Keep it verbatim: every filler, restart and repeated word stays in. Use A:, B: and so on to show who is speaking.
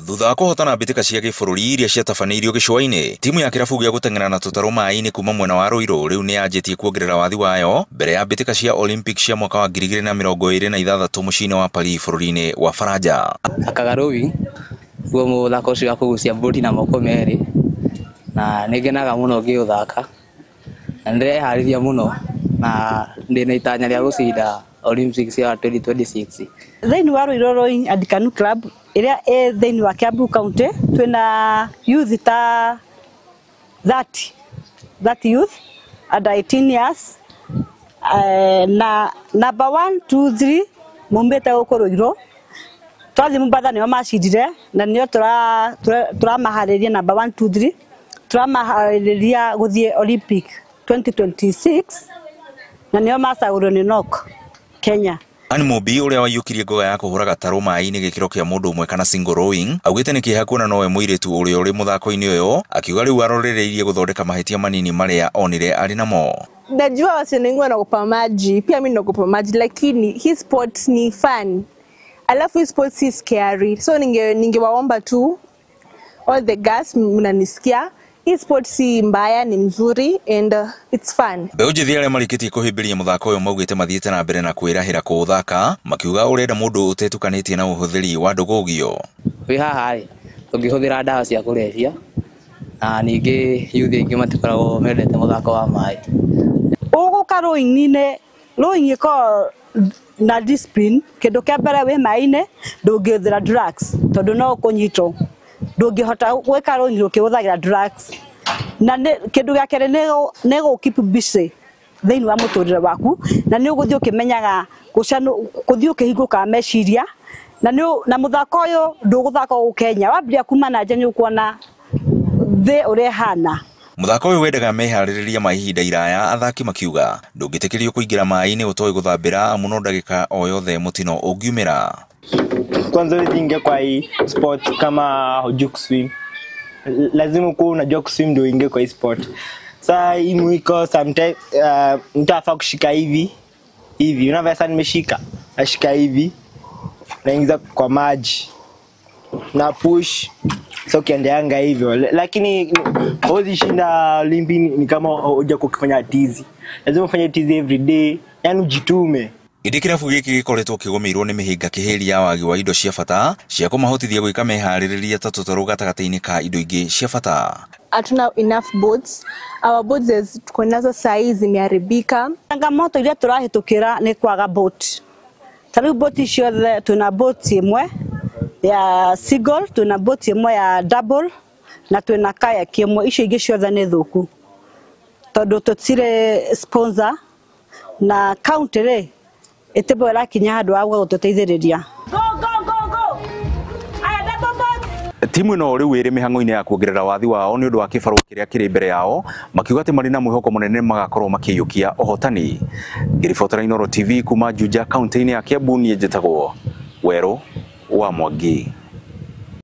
A: Thutha wa kuhotana mbitika cia gĩbũrũri iria ciatabanĩirio gĩcũa-inĩ, timu ya kĩrabu gĩa gũteng'era na tũtarũ maĩ-inĩ kuma mwena wa Rũirũ rĩu nĩ yanjĩtie kuongerera wathi wayo mbere ya mbitika cia Olympic cia mwaka wa ngiri igĩrĩ na mĩrongo ĩrĩ na ithathatũ mũciĩ-inĩ wa Paris bũrũri-inĩ wa Faranja.
B: Akagarũi guo mũthako ũcio wa kũgucia mbũri na moko merĩ, na nĩ ngenaga mũno ngĩũthaka, na ndĩreharĩria mũno na ndĩna itanya rĩa gũcinda Olympics ya twenty twenty-six.
C: Thĩinĩ wa Rũirũ Rowing and Canoe Club ĩrĩa ĩ thĩinĩ wa Kiambu County, twĩna youth ta thirty youth under eighteen years, uh, na number one two three mumbĩte gũkũ Rũirũ. Twathi Mombasa nĩo macindire na nĩo tũramaharĩria number one two three, tũramaharĩria gũthiĩ Olympic twenty twenty-six, na nĩo macagũrwo nĩ Nok Kenya.
A: Animobi ũrĩa waiyũkirie ngoga ya kũhũra gatarũ maĩ-inĩ gĩkĩro kĩa mũndũ ũmwe kana single rowing, augĩte nĩ kĩeha kuona nowe mũirĩtu ũrĩa ũrĩ mũthako-inĩ ũyũ, akiuga rĩu arorereirie gũthondeka mahĩtia manini marĩa onire arĩ namo.
D: Najua watu wengi wanaogopa maji, pia mimi naogopa maji, lakini hii sport ni fun. Alafu hii sport si scary. So ninge ningewaomba tu all the guys mnanisikia, hii sport si mbaya, ni mzuri and uh, it's fun.
A: Beũ njĩthĩ arĩa marĩkĩtie kũhĩmbĩria mũthako ũyũ maugĩte mathiĩte na mbere na kwĩrahĩra kũũthaka, makiuga ũrenda mũndũ ũtetukanĩtie na ũhũthĩri wa ndũgũgio.
B: Wĩ haha rĩ, tũngĩhũthĩra ndawa cia kũrebia, na ningĩ youth aingĩ matikoragwo mendete mũthako wa maĩ.
C: Ũgũka rowing-inĩ, rowing ĩkoragwo na discipline. Kĩndũ kĩa mbere wĩ maĩ-inĩ ndũngĩhũthĩra drugs tondũ no ũkũnyitwo. Ndũngĩhota gwĩka rowing ũkĩhũthĩra drugs. Na kĩndũ gĩa kerĩ nĩ gũ keep busy thĩinĩ wa mũtũrĩre waku, na nĩ ũgũthiĩ ũkĩmenyaga gũthiĩ ũkĩhingũkaga meciria, na na mũthako ũyũ ndũgũthaka gũkũ Kenya, wambĩrĩria kuma na nja nĩ ũkuona thĩ ũrĩa ĩhana.
A: Mũthako ũyũ wendaga meharĩrĩria ma ihinda iraya, athaki makiuga ndũngĩtĩkĩrio kũingĩra maĩ-inĩ ũtoĩ gũthambĩra amu no ndagĩka o yothe mũtino ũngiumĩra.
E: Kwanza uingie kwa hii sport kama hujui kuswim, lazima uwe unajua kuswim ndio uingie kwa hii sport. Sasa hii mwiko sometimes uh, mtafaa kushika hivi hivi, unavyo sana nimeshika ashika hivi, naingiza kwa maji na push, so kiendeanga hivyo, lakini hozi shinda Olympic ni kama hoja kufanya tizi, lazima ufanye tizi every day, yani ujitume.
A: Ĩndĩ kĩrabu gĩkĩ gĩkoretwo kĩgũmĩirwo nĩ mĩhĩnga kĩhĩri ya wagi wa indo cia bata cia kũmahotithia gwĩka meharĩrĩria ta tũtarũ gatagatĩ-inĩ ka indo ingĩ cia bata.
D: Hatuna enough boats. Our boats tuko nazo saa hii zimeharibika.
C: Changamoto iria tũrahĩtũkĩra nĩ kwaga boat. Ta rĩu boat ciothe tuna boat ĩmwe ya single, tuna boat ĩmwe ya double, na tuna kayak ĩmwe. Icio ingĩ ciothe nĩ thũku tondũ tũtirĩ sponsor na county rĩ ĩtĩbo ĩrakinya handũ wa gũtũteithĩrĩria.
A: Timu ĩno rĩu ĩrĩ mĩhang'o-inĩ ya kuongerera wathi wao nĩ ũndũ wa kĩbarũ kĩrĩa kĩrĩ mbere yao, makiuga atĩ marĩ na mwĩhoko mũnene magakorwo makĩiyũkia ũhotani. Ngĩribotera Inooro T V kuma Juja kaunti-inĩ ya Kiambu, niĩ njĩtagwo Werũ wa Mwangi.